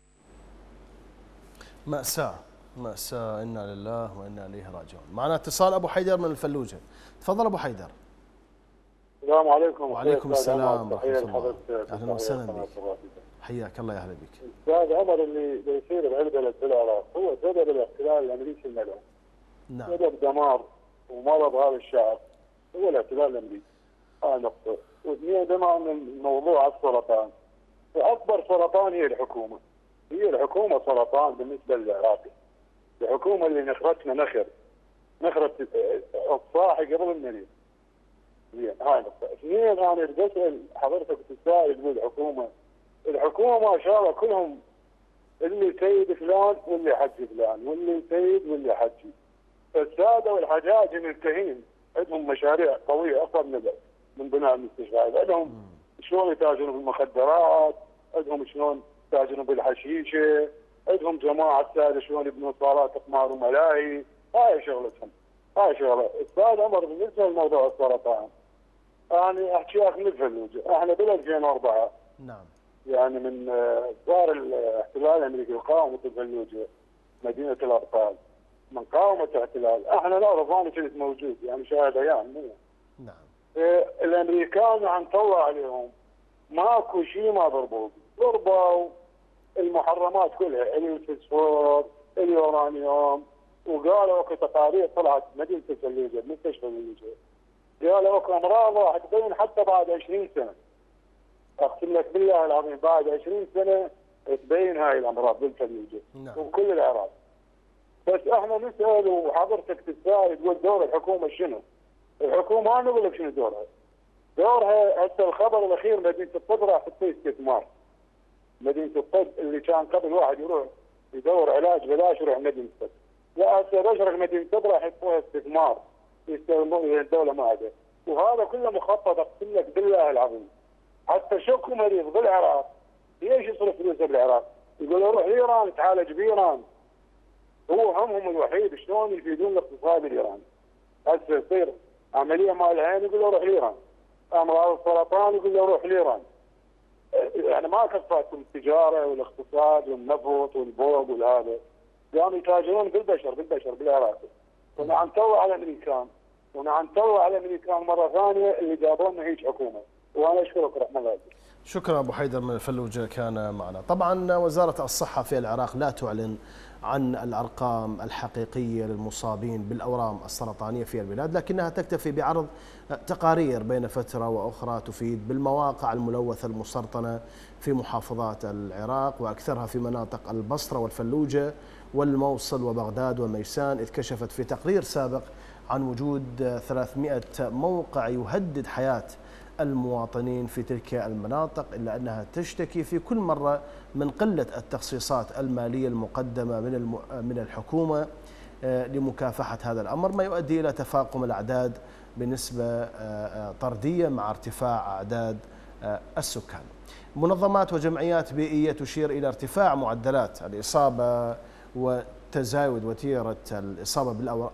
S1: مأساة مأساة، انا لله وانا اليه راجعون. معنا اتصال ابو حيدر من الفلوجه. تفضل ابو حيدر.
S13: السلام عليكم.
S1: وعليكم السلام ورحمه الله. اهلا وسهلا بك. حياك الله، يا اهلا بك.
S13: استاذ عمر، اللي بيصير بعندنا في العراق هو سبب الاحتلال الامريكي المدعوم.
S1: نعم.
S13: سبب دمار ومرض هذا الشعب هو الاحتلال الامريكي. هاي نقطه. واثنين بما ان الموضوع السرطان، فاكبر سرطان هي الحكومه. هي الحكومه سرطان بالنسبه للعراقي. الحكومه اللي نخرتنا نخر نخرت الصاحي قبل المنير. زين، هاي نقطه. اثنين انا بدي اسال حضرتك تسائل بالحكومه. الحكومه ما شاء الله كلهم اللي سيد فلان واللي حجي فلان واللي سيد واللي حجي. الساده والحجاج منتهين، عندهم مشاريع قويه اكثر من من بناء المستشفيات، عندهم شلون يتاجرون بالمخدرات، عندهم شلون يتاجرون بالحشيشه، عندهم جماعه ساده شلون يبنون صالات قمار وملاهي. هاي شغلتهم، هاي شغله. استاذ عمر، بالنسبه لموضوع السرطان انا احكي لك من الفلوجه. احنا بال ألفين وأربعة
S1: نعم
S13: يعني من صار الاحتلال الامريكي وقاومه الفلوجه مدينه الابطال، من قاومه الاحتلال احنا نعرف. انا كنت موجود يعني شاهد ايام.
S1: نعم.
S13: الامريكان عن الله عليهم ماكو شيء ما ضربوه، ضربوا المحرمات كلها، الفسفور، اليورانيوم، وقالوا اكو تقارير طلعت مدينه الفلوجه مستشفى الفلوجه، قالوا اكو امراض راح تبين حتى بعد عشرين سنه. اقسم لك بالله العظيم بعد عشرين سنه تبين هاي الامراض بالفلوجه وكل العراق. بس احنا نسال وحضرتك تتساءل تقول دور الحكومه شنو؟ الحكومه ما نقول لك شنو دورها. دورها هسه الخبر الاخير مدينه الطب راح تسوي استثمار. مدينه الطب اللي كان قبل واحد يروح يدور علاج بلاش يروح مدينه الطب. لا هسه بشرك مدينه الطب راح يحطوها استثمار يستثمرون الدوله ما عندها. وهذا كله مخطط اقسم لك بالله العظيم. حتى شكو مريض بالعراق ليش يصرف فلوسه بالعراق؟ يقولوا روح لايران تعالج بايران. هو همهم الوحيد شلون يفيدون الاقتصاد الايراني. هسه يصير عمليه مال العين يقول له روح لايران. امراض السرطان يقول له روح لايران. يعني ما كفاتهم التجاره والاقتصاد والنفط والبوق والهذا. قاموا يتاجرون بالبشر بالبشر بالعراق. ونعم تو على الامريكان ونعم تو على الامريكان مره ثانيه اللي جابوا لنا هيك حكومه. وانا اشكرك رحمه الله.
S1: شكرا ابو حيدر من الفلوجه كان معنا. طبعا وزاره الصحه في العراق لا تعلن عن الارقام الحقيقيه للمصابين بالاورام السرطانيه في البلاد، لكنها تكتفي بعرض تقارير بين فتره واخرى تفيد بالمواقع الملوثه المسرطنه في محافظات العراق واكثرها في مناطق البصره والفلوجه والموصل وبغداد وميسان، إذ كشفت في تقرير سابق عن وجود ثلاثمئة موقع يهدد حياه المواطنين في تلك المناطق، إلا أنها تشتكي في كل مرة من قلة التخصيصات المالية المقدمة من من الحكومة لمكافحة هذا الأمر، ما يؤدي إلى تفاقم الأعداد بنسبة طردية مع ارتفاع أعداد السكان. منظمات وجمعيات بيئية تشير إلى ارتفاع معدلات الإصابة وتزايد وتيرة الإصابة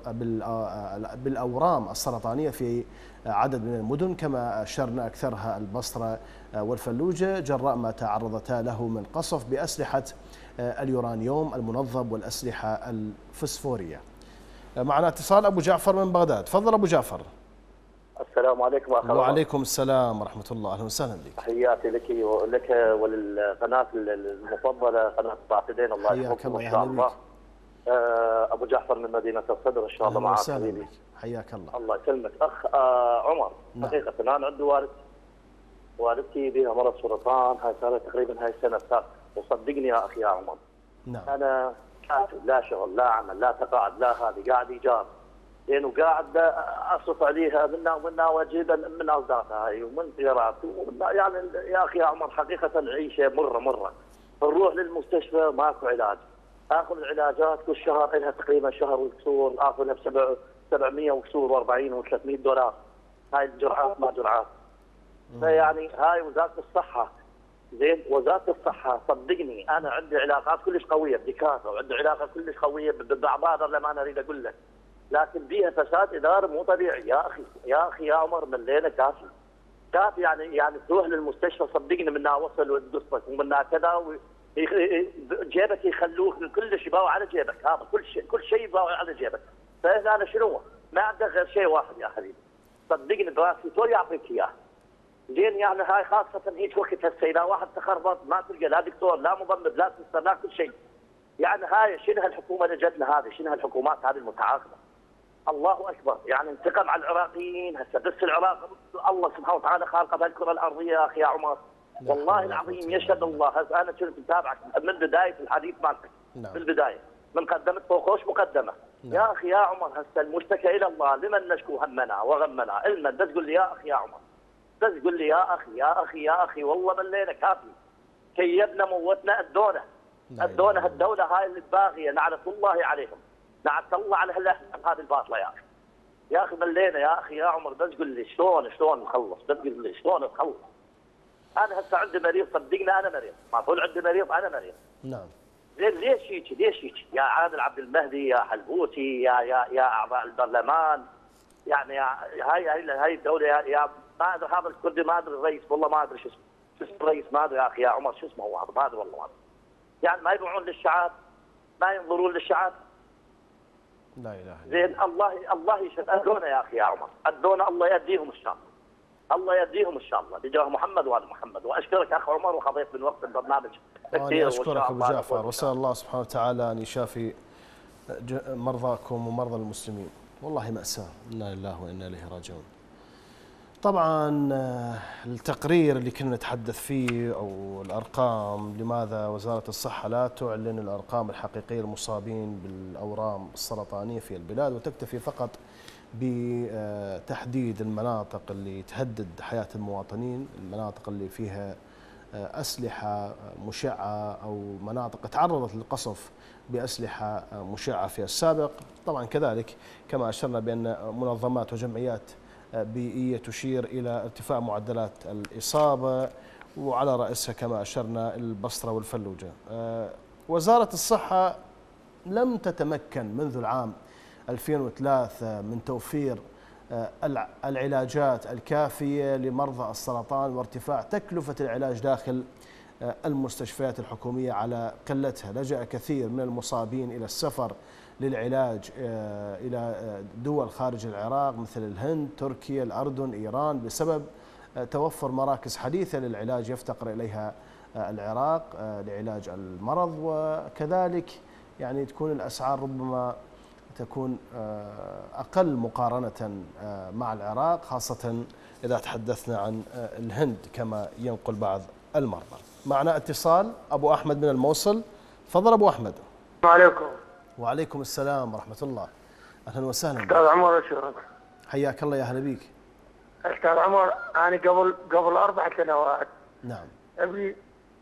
S1: بالأورام السرطانية في عدد من المدن، كما أشرنا أكثرها البصرة والفلوجة، جراء ما تعرضتا له من قصف بأسلحة اليورانيوم المنظم والأسلحة الفسفورية. معنا اتصال أبو جعفر من بغداد. تفضل أبو جعفر.
S14: السلام عليكم أخي.
S1: وعليكم السلام ورحمة الله، أهلا وسهلا بك.
S14: تحياتي لك ولك وللقناة المفضلة قناة الصاعدين، الله يحفظكم إن شاء الله. أبو جعفر من مدينة الصدر إن شاء الله معك حبيبي.
S1: حياك الله.
S14: الله يسلمك. أخ آه عمر، نعم. حقيقة أنا عندي والد والدتي بها مرض سرطان، هاي صارت تقريبا هاي السنة الثالثة، وصدقني يا أخي يا عمر.
S1: نعم.
S14: أنا كاتب، لا شغل لا عمل لا تقاعد لا هذه، قاعد إيجار. لأنه قاعد أصرف عليها منا ومنا وأجيب من أوزارها هاي ومن زيارات يعني يا أخي يا عمر حقيقة العيشة مرة مرة. نروح للمستشفى ماكو علاج. آخذ العلاجات كل شهر لها تقريبا شهر وكسور، آخذها بسبع سبعمئة وكسور وأربعين وثلاثمئة دولار. هاي الجرعات ما جرعات. فيعني هاي وزارة الصحة زين، وزارة الصحة صدقني أنا عندي علاقات كلش قوية بدكاترة وعندي علاقة كلش قوية ببعض لما أنا أريد أقول لك، لكن بيها فساد إداري مو طبيعي يا أخي يا أخي يا عمر. ملينا كافي كافي يعني يعني تروح للمستشفى صدقني منها وصل وتقصك ومنها كذا جيبك يخلوك كلش يباوع على جيبك، هذا كل شيء كل شيء يباوع على جيبك. فإذا أنا شنو؟ ما عندك غير شيء واحد يا حبيبي، صدقني براسي تو يعطيك إياه. زين يعني هاي خاصة هيك وقت هسه إذا واحد تخربط ما تلقى لا دكتور لا مضمد لا سيستر لا كل شيء. يعني هاي شنو هالحكومة اللي جتنا هذه؟ شنو هالحكومات هذه المتعاقبة؟ الله أكبر، يعني انتقم على العراقيين هسه. بس العراق الله سبحانه وتعالى خالقه بهالكرة الأرضية يا أخي يا عمر. والله العظيم يشهد الله. هسه أنا كنت متابعك من بداية الحديث مالك. من البداية من قدمت فوقوش مقدمة. نعم. يا أخي يا عمر هسه المشتكى إلى الله، لمن نشكو همنا وغمنا علما. بس تقول لي يا أخي يا عمر، بس تقول لي يا أخي يا أخي يا أخي والله ملينا كافي. كيبنا موتنا أدونا أدونا هالدولة هاي اللي باغية نعرف الله عليهم، نعرف الله على هالأحلام هذه الباطلة يا أخي. يا أخي ملينا يا أخي يا عمر. بس تقول لي شلون شلون نخلص، بس تقول لي شلون نخلص. أنا هسه عندي مريض صدقني أنا مريض، ما تقول عندي مريض أنا مريض.
S1: نعم.
S14: زين ليش هيك ليش هيك؟ يا عادل عبد المهدي يا حلبوتي يا يا يا أعضاء البرلمان، يعني يا هاي هاي هاي الدولة يا, يا ما أدري هذا الكردي ما أدري الرئيس والله ما أدري شو اسمه شو اسمه الرئيس ما أدري يا أخي يا عمر شو اسمه هو هذا ما أدري والله ما أدري. يعني ما يبيعون للشعب، ما ينظرون للشعب.
S1: لا اله الا
S14: زين الله الله يشهد أدونا يا اخي يا عمر، أدونا الله يهديهم ان شاء الله. الله يهديهم ان شاء الله بجاه محمد وال محمد. واشكرك اخ عمر وخذيت من وقت البرنامج
S1: كثير. اشكرك ابو جعفر، واسال الله سبحانه وتعالى ان يشافي مرضاكم ومرضى المسلمين. والله مأساة، انا لله وانا اليه راجعون. طبعا التقرير اللي كنا نتحدث فيه او الارقام، لماذا وزاره الصحه لا تعلن الارقام الحقيقيه للمصابين بالاورام السرطانيه في البلاد وتكتفي فقط بتحديد المناطق اللي تهدد حياه المواطنين، المناطق اللي فيها اسلحه مشعه او مناطق تعرضت للقصف باسلحه مشعه في السابق. طبعا كذلك كما اشرنا بان منظمات وجمعيات بيئية تشير إلى ارتفاع معدلات الإصابة، وعلى رأسها كما أشرنا البصرة والفلوجة. وزارة الصحة لم تتمكن منذ العام ألفين وثلاثة من توفير العلاجات الكافية لمرضى السرطان، وارتفاع تكلفة العلاج داخل المستشفيات الحكومية على قلتها. لجأ كثير من المصابين إلى السفر للعلاج إلى دول خارج العراق مثل الهند، تركيا، الأردن، إيران، بسبب توفر مراكز حديثة للعلاج يفتقر إليها العراق لعلاج المرض. وكذلك يعني تكون الأسعار ربما تكون أقل مقارنة مع العراق، خاصة إذا تحدثنا عن الهند كما ينقل بعض المرضى. معنا اتصال أبو أحمد من الموصل. تفضل أبو أحمد.
S15: السلام عليكم.
S1: وعليكم السلام ورحمة الله. أهلا وسهلا.
S15: أستاذ عمر شلونك؟
S1: حياك الله، يا هلا بيك.
S15: أستاذ عمر أنا قبل قبل أربع سنوات
S1: نعم
S15: ابني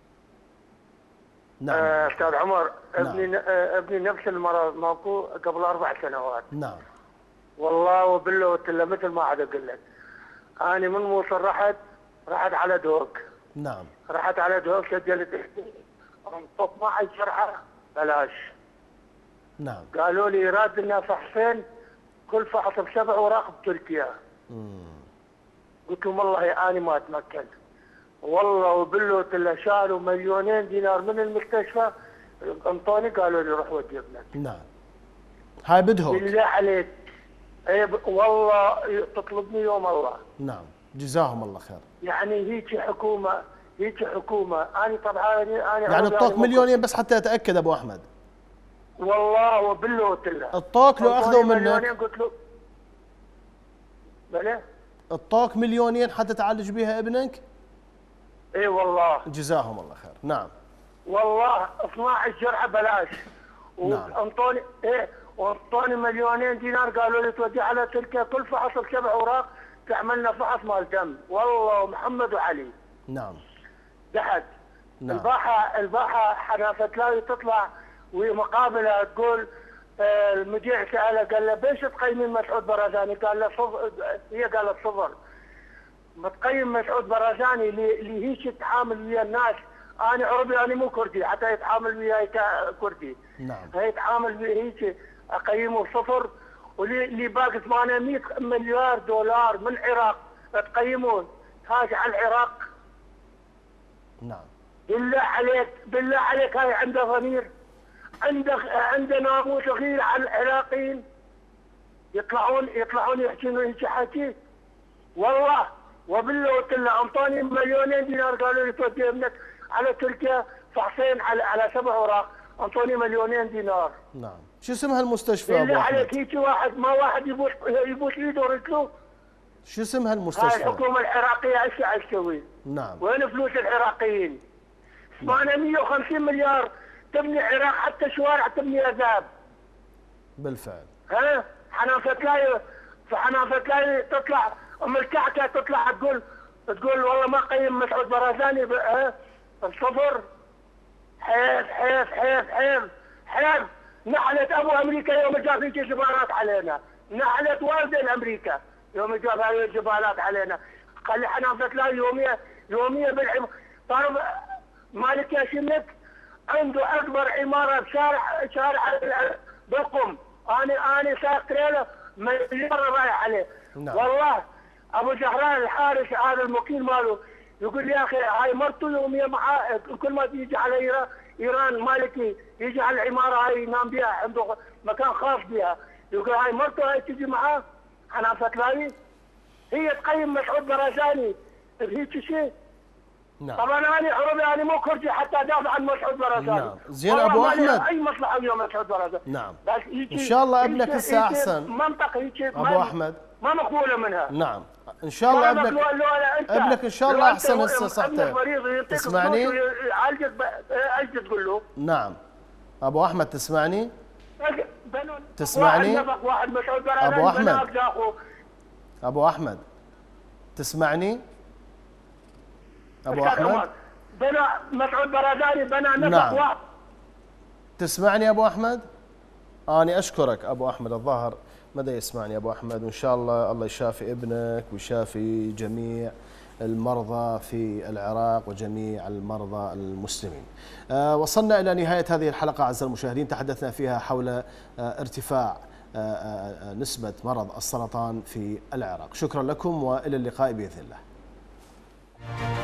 S1: نعم
S15: أستاذ عمر ابني
S1: نعم.
S15: ابني نفس المرض ماكو قبل أربع سنوات.
S1: نعم
S15: والله وبالله وتلا مثل ما عاد أقول لك. أنا من موصل رحت رحت على دوق.
S1: نعم
S15: رحت على دوق سجلت انطق معي شرحة بلاش.
S1: نعم
S15: قالوا لي راد لنا فحصين، كل فحص بسبع اوراق بتركيا.
S1: مم.
S15: قلت لهم والله انا ما اتمكن. والله وبالله تلا شالوا مليونين دينار من المستشفى انطوني قالوا لي روح ودي ابنك.
S1: نعم هاي بدهم
S15: بالله عليك. اي ب... والله تطلبني يوم الله.
S1: نعم جزاهم الله خير.
S15: يعني هيك حكومه هيك حكومه انا طبعا انا
S1: يعني الطوق مليونين بس حتى اتاكد ابو احمد.
S15: والله وبالله وتلا
S1: الطوق لو اخذوا منك
S15: قلت له بلى
S1: الطوق مليونين حتى تعالج بها ابنك؟
S15: اي والله
S1: جزاهم الله خير. نعم
S15: والله اثناعش جرعه بلاش.
S1: نعم
S15: وانطوني ايه وانطوني مليونين دينار قالوا لي تودي على تركيا كل فحص بسبع اوراق تعملنا فحص مال دم. والله محمد وعلي.
S1: نعم
S15: دحت
S1: نعم
S15: الباحه الباحه حنفت لاي تطلع ومقابله تقول آه المذيع ساله قال له بيش تقيمين مسعود برزاني؟ قال له صفر. هي قالت صفر. متقيم مسعود برزاني اللي هيك يتعامل ويا الناس. انا عربي انا مو كردي حتى يتعامل وياي كردي.
S1: نعم
S15: هي يتعامل هيك اقيمه صفر. واللي باقي ثمانمئة مليار دولار من العراق تقيمون هاي على العراق.
S1: نعم
S15: بالله عليك بالله عليك هاي عنده ضمير، عنده عنده ناموس غير على العراقيين. يطلعون يطلعون يحكون هيك حكي. والله وبالله وتلا انطوني مليونين دينار قالوا لي تودي ابنك على تركيا فحصين على على سبع اوراق انطوني مليونين دينار.
S1: نعم شو اسمها المستشفى ابو
S15: بالله
S1: احمد؟
S15: عليك هيك واحد ما واحد يبوس يبوس ايده ورجله.
S1: شو اسمها
S15: هاي
S1: المستشفى؟
S15: الحكومه العراقيه ايش قاعد تسوي؟
S1: نعم
S15: وين فلوس العراقيين؟ ثمانمئة وخمسين مليار تبني العراق حتى شوارع تبني ذهب.
S1: بالفعل.
S15: ها حنافة لاي فحنافة لاي تطلع ام الكعكه تطلع تقول تقول والله ما قيم مسعود برزاني ها الصفر. حيف حيف حيف حيف حيف. نحلت ابو امريكا يوم جاب هيك جبالات علينا. نحلت والدة امريكا يوم جاب هاي الجبالات علينا. خلي حنافة لاي يوميه يوميه بالعم. تعرف مالك يا شمك عنده اكبر عماره بشارع شارع بالقم. انا انا سايق تريلا مليار رايح عليه.
S1: نعم.
S15: والله ابو زهران الحارس هذا الموكيل ماله يقول لي يا اخي هاي مرته يوميه معاه كل ما يجي على ايران ايران مالكي يجي على العماره هاي ينام بها عنده مكان خاص بها. يقول هاي مرته هاي تجي معاه حنافة لاي. هي تقيم مسعود برزاني بهيك شيء؟
S1: نعم.
S15: طبعا انا حرمي انا مو كرسي حتى ادافع عن مسعود برزاني.
S1: نعم. زين ابو احمد.
S15: اي مصلحه اليوم مسعود برزاني.
S1: نعم.
S15: بس
S1: ان شاء الله ابنك هسه احسن.
S15: منطق هيك
S1: ابو احمد
S15: ما مقبوله منها.
S1: نعم. ان شاء الله ابنك
S15: لو لو
S1: ابنك ان شاء الله احسن هسه صحته. تسمعني؟
S15: يعالجك ايش تقول له؟
S1: نعم. ابو احمد تسمعني؟ تسمعني؟ ابو احمد ابو احمد تسمعني؟ ابو احمد
S15: بنى مسعود برزاني بنى نفق
S1: نعم.
S15: واحد.
S1: تسمعني ابو احمد؟ اني اشكرك ابو احمد، الظاهر مدى يسمعني ابو احمد، وان شاء الله الله يشافي ابنك ويشافي جميع المرضى في العراق وجميع المرضى المسلمين. آه وصلنا إلى نهاية هذه الحلقة أعزائي المشاهدين، تحدثنا فيها حول آه ارتفاع آه آه نسبة مرض السرطان في العراق. شكرا لكم وإلى اللقاء بإذن الله.